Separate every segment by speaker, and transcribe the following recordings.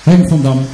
Speaker 1: Henk van Dam.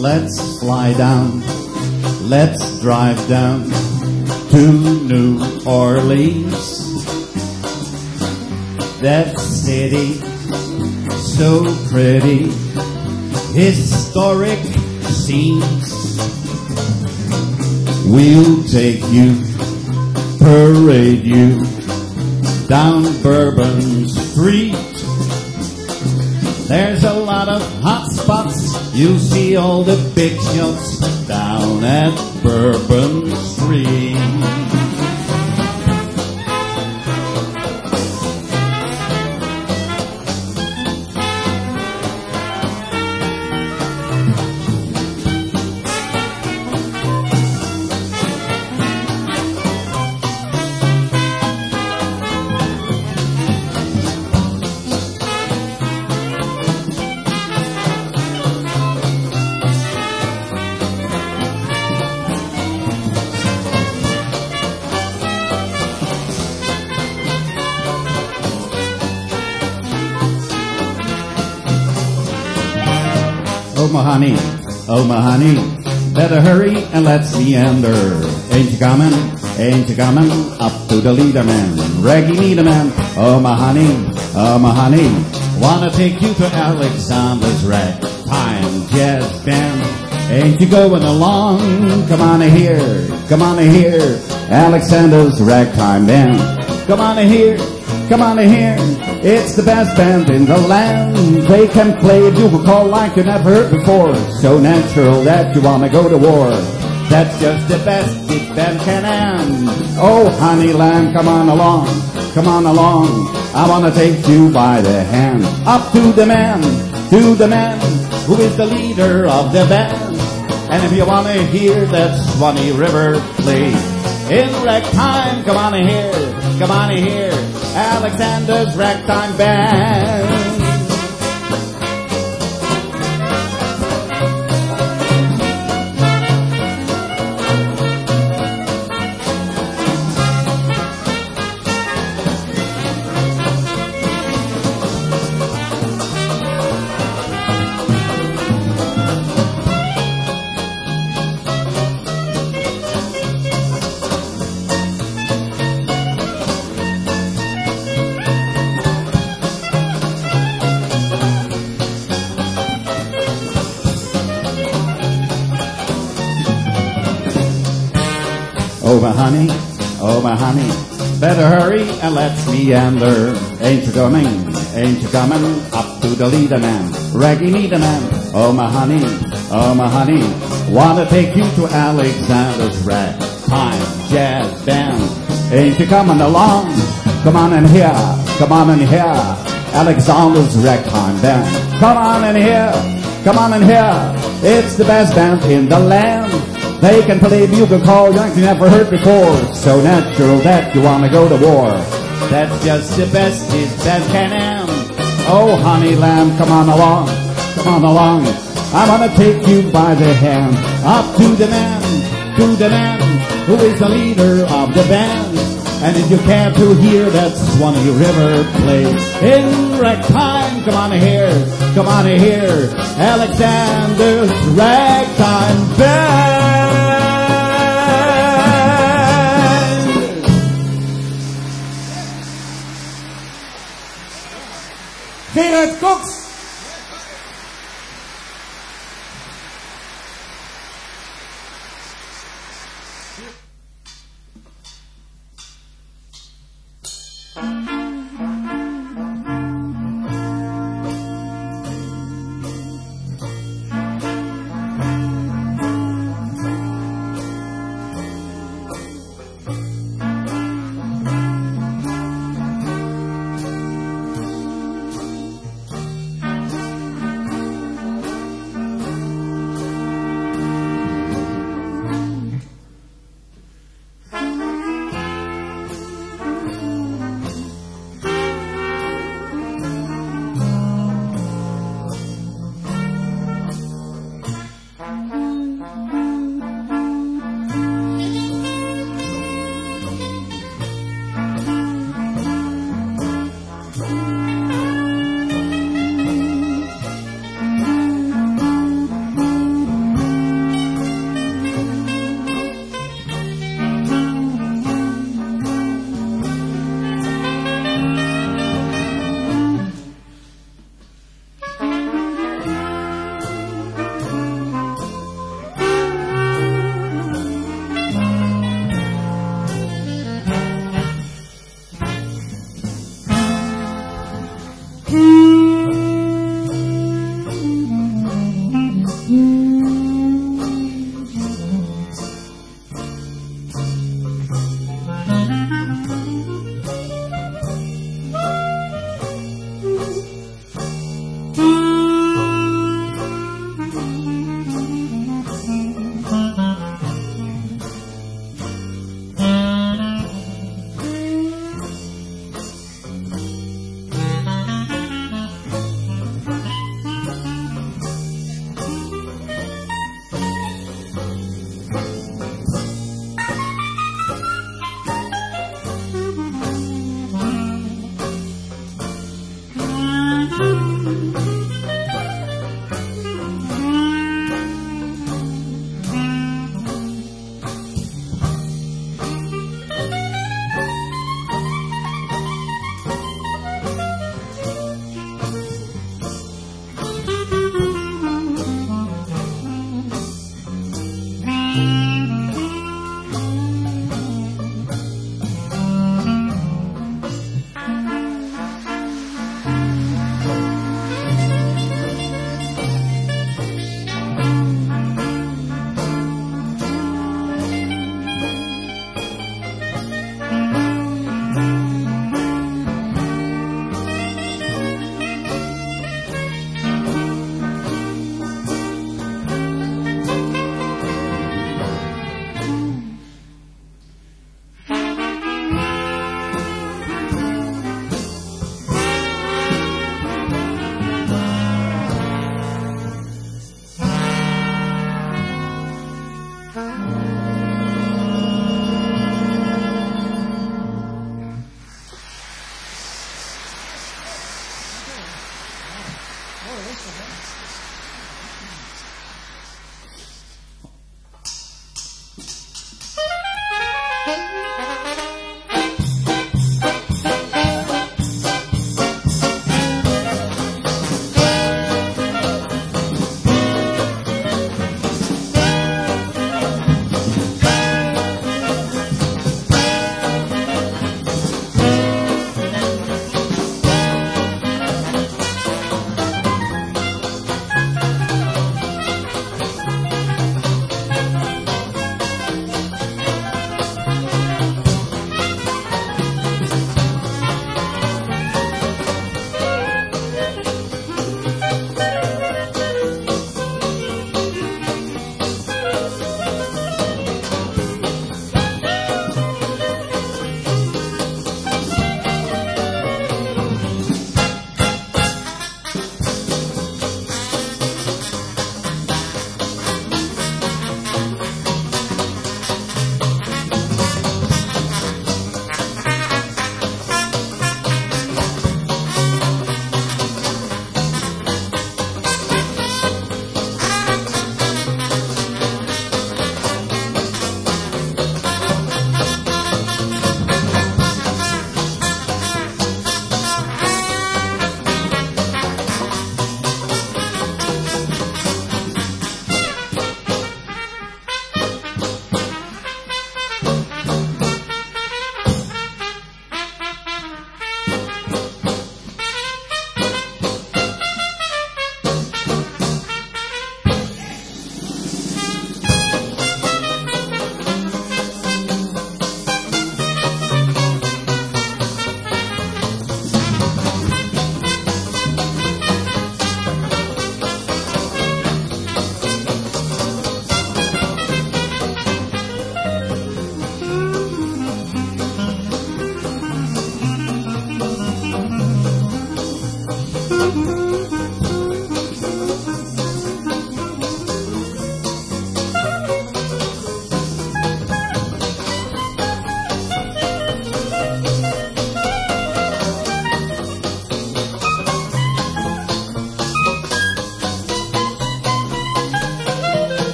Speaker 1: let's fly down. Let's drive down to New Orleans. That city, so pretty, historic scenes. We'll take you, parade you down Bourbon Street. There's a lot of hot spots. You'll see all the big shots down at Bourbon Street. Oh my honey, better hurry and let's meander. Ain't you coming up to the leader man, Reggie Niederman. Oh my honey, wanna take you to Alexander's Ragtime Jazz Band. Ain't you going along? Come on here, Alexander's Ragtime Band. Come on here, it's the best band in the land. They can play a bugle call like you never heard before. So natural that you wanna go to war. That's just the best this band can end. Oh honey lamb, come on along. I wanna take you by the hand. Up to the man who is the leader of the band. And if you wanna hear that Swanee River play in ragtime, come on here, Alexander's Ragtime Band. Oh my honey, better hurry and let's meander. Ain't you coming up to the leader man, Reggie Niederman. Oh my honey, wanna take you to Alexander's Ragtime Jazz Band. Ain't you coming along? Come on in here, Alexander's Ragtime Band. Come on in here, it's the best band in the land. They can play bugle call like you never heard before. So natural that you wanna go to war. That's just the best this band can end. Oh honey lamb, come on along. I wanna take you by the hand. Up to the man who is the leader of the band. And if you care to hear that Swanee River play in ragtime, come on here, Alexander's Ragtime Band. Gerard Cox.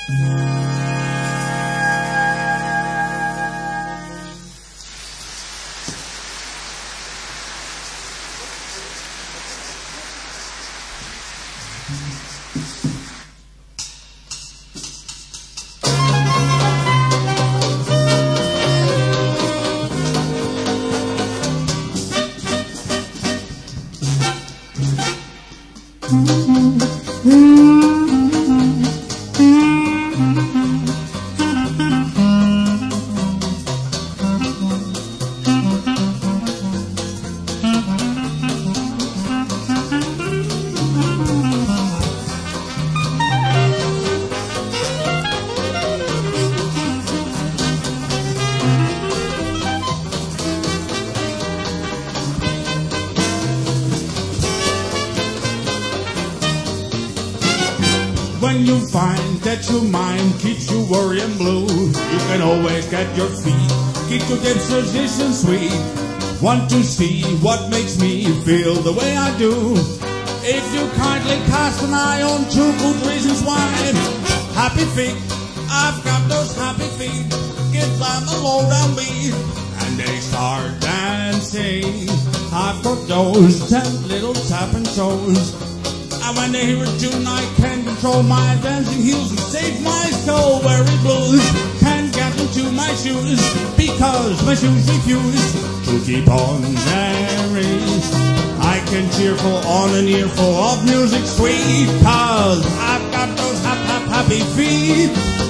Speaker 1: When you find that your mind keeps you worrying blue, you can always get your feet, keep your disposition sweet. Want to see what makes me feel the way I do? If you kindly cast an eye on 2 good reasons why. Happy feet, I've got those happy feet, give them a low down beat, and they start dancing. I've got those 10 little tapping toes. And when they hear a tune, I can't control my dancing heels and save my soul. Weary blues can't get into my shoes because my shoes refuse to keep on dancing. I can cheerful on an earful of music sweet, cause I've got those happy feet.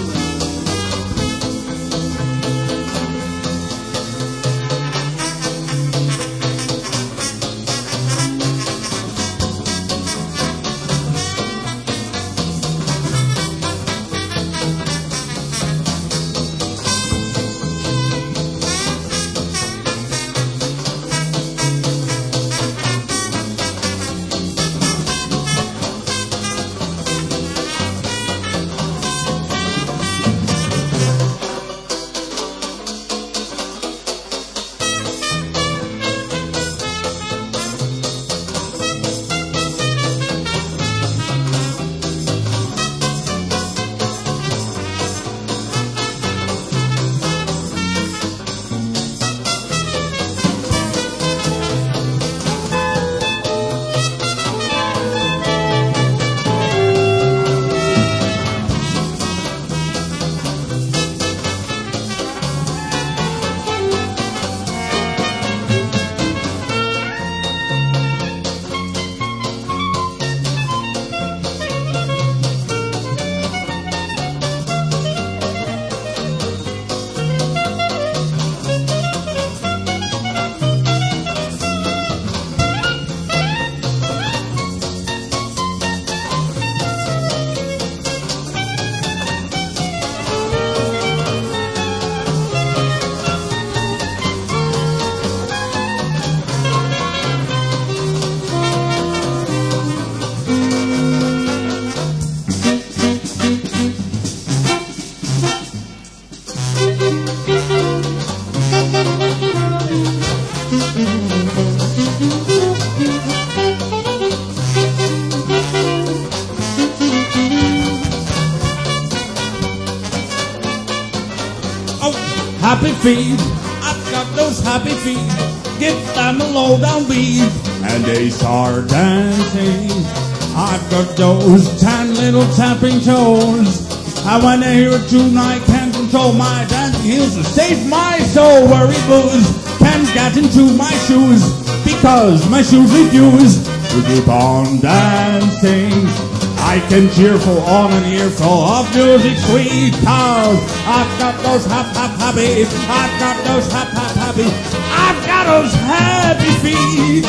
Speaker 1: Happy feet, I've got those happy feet, give them a low down beat, and they start dancing. I've got those 10 little tapping toes, and when I hear a tune I can't control my dancing heels to save my soul. Worry blues can't get into my shoes because my shoes refuse to keep on dancing. I can cheerful on an earful of music sweet, cause I've got those happy, I've got those happy, I've got those happy feet.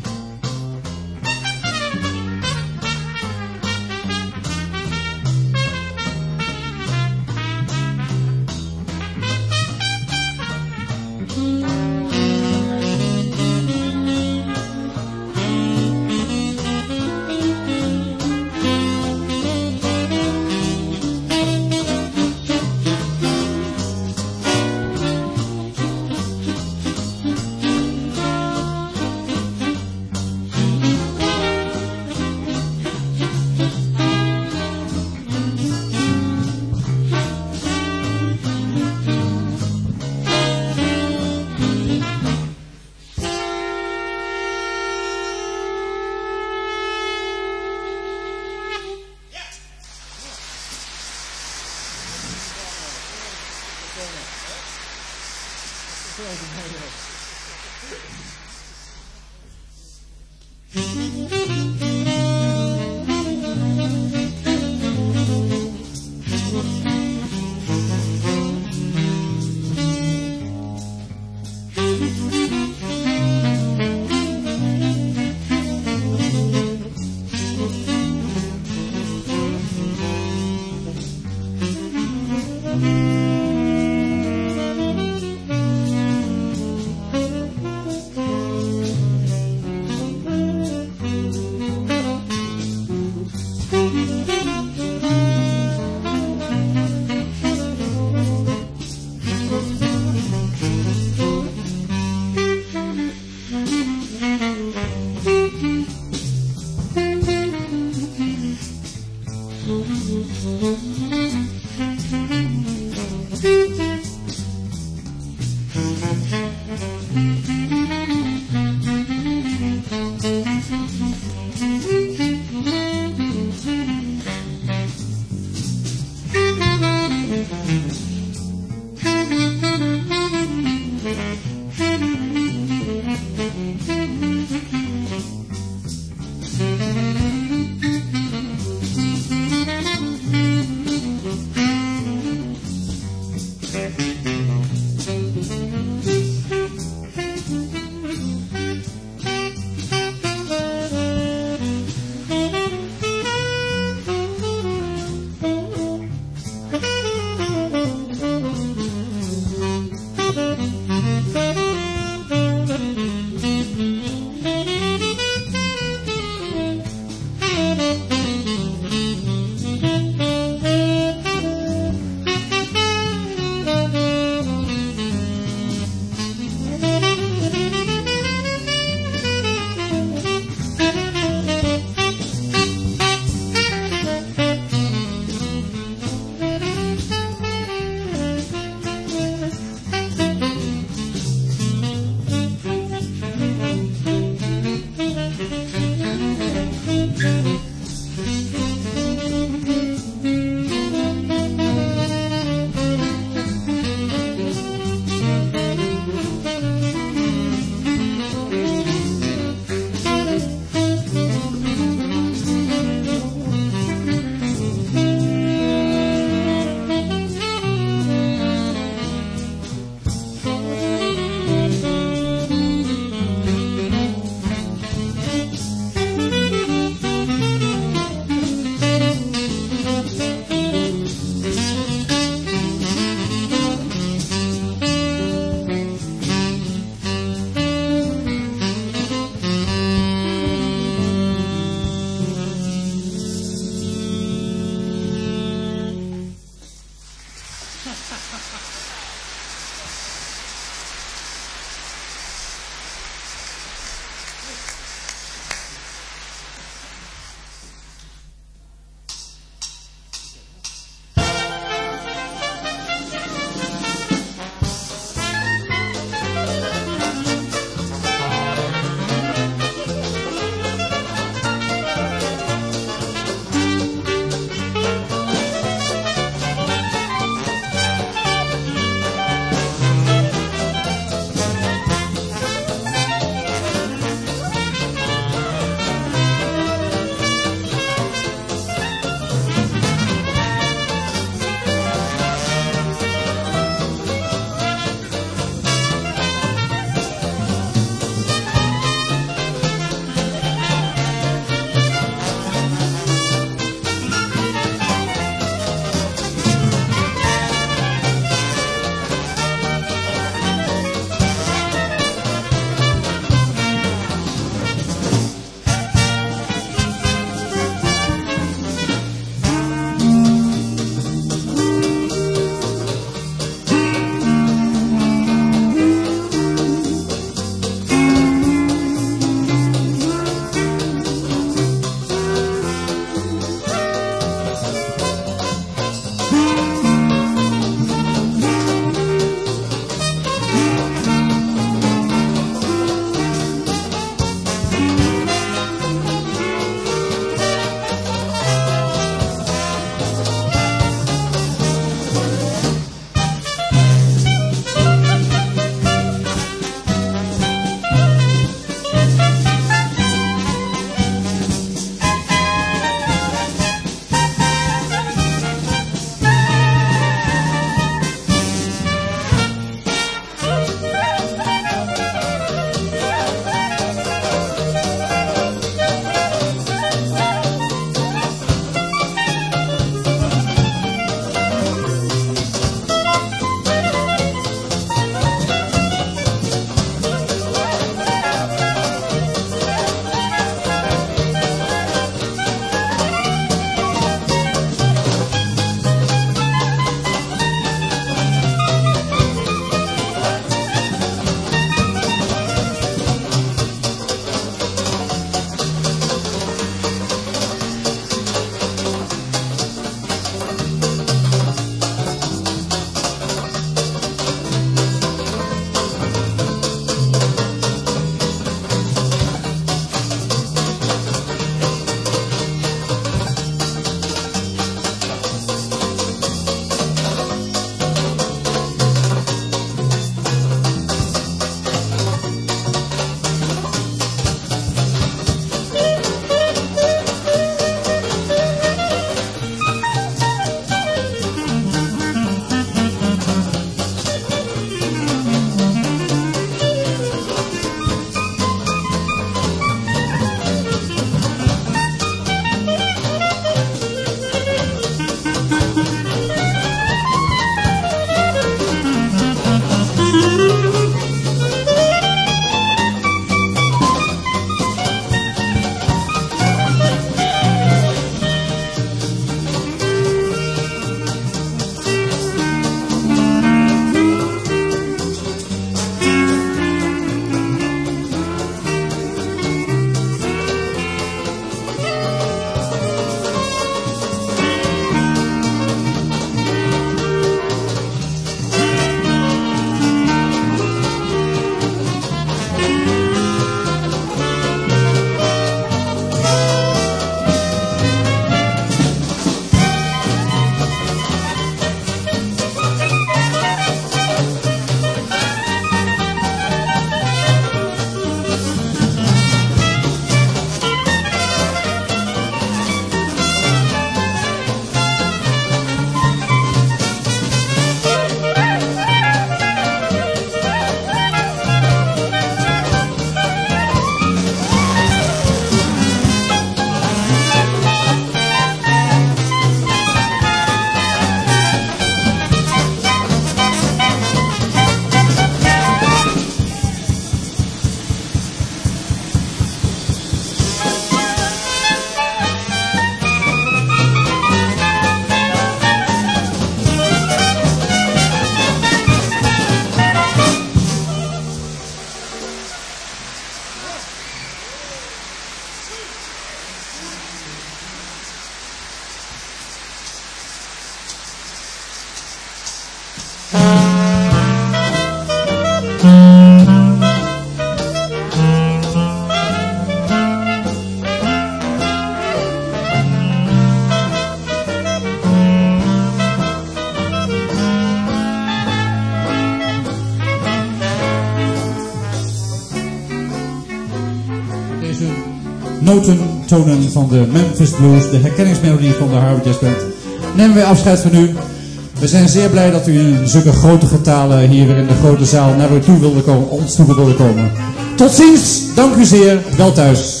Speaker 2: notentonen van de Memphis Blues, de herkenningsmelodie van de Harvard Jazz Band, nemen wij afscheid van u. We zijn zeer blij dat u in zulke grote getalen hier weer in de grote zaal naar u toe wilde komen, ons toe wilde komen. Tot ziens, dank u zeer, wel thuis.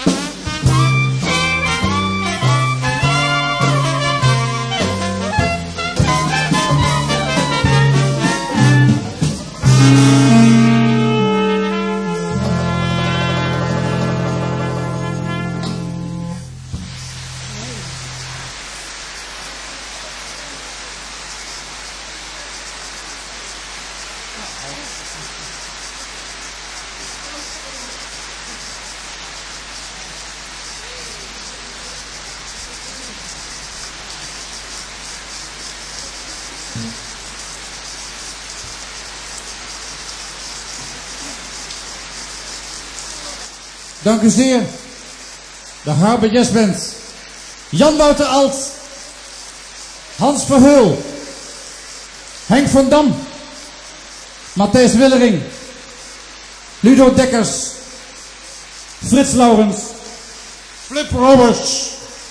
Speaker 2: Dank u zeer. De Harvard Jazz Band. Jan Wouter Alt. Hans Verheul. Henk van Dam. Matthijs Willering. Ludo Dekkers. Frits Laurens. Flip Roberts.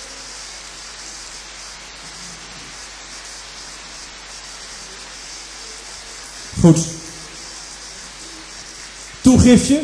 Speaker 2: Goed. Toegiftje.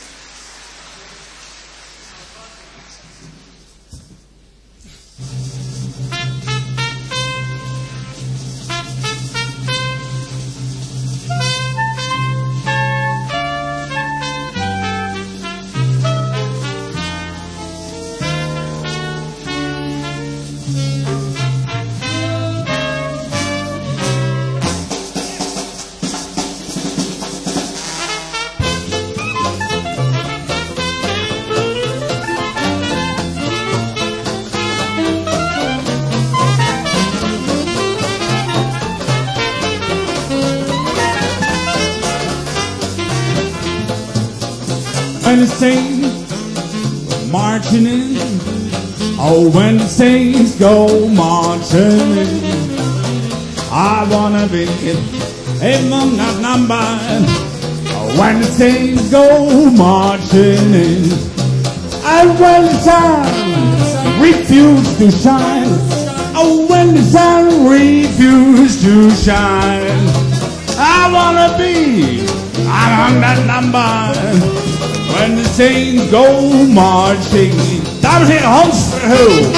Speaker 1: When the saints marching in, oh, when the saints go marching in, I wanna be among that number. When the saints go marching in, and when the sun refuses to shine, oh, when the sun refuses to shine, I wanna be among that number. When the saints go marching. Dames en heren, Hans Verheul.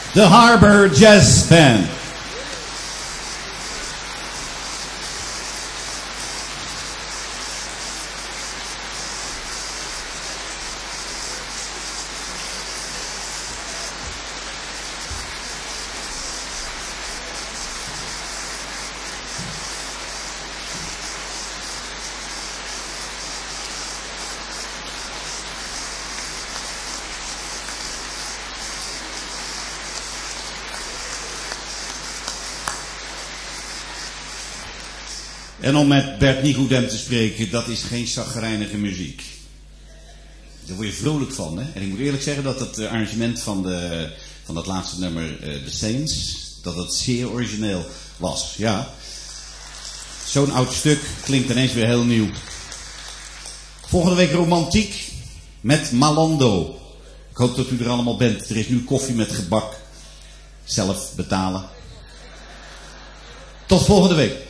Speaker 1: The Harbor Jazz Band. En om met Bert Nicodem te spreken, dat is geen chagrijnige muziek. Daar word je vrolijk van, hè? En ik moet eerlijk zeggen dat het arrangement van dat laatste nummer, The Saints, dat het zeer origineel was. Ja, zo'n oud stuk klinkt ineens weer heel nieuw. Volgende week romantiek met Malando. Ik hoop dat u er allemaal bent. Er is nu koffie met gebak. Zelf betalen. Tot volgende week.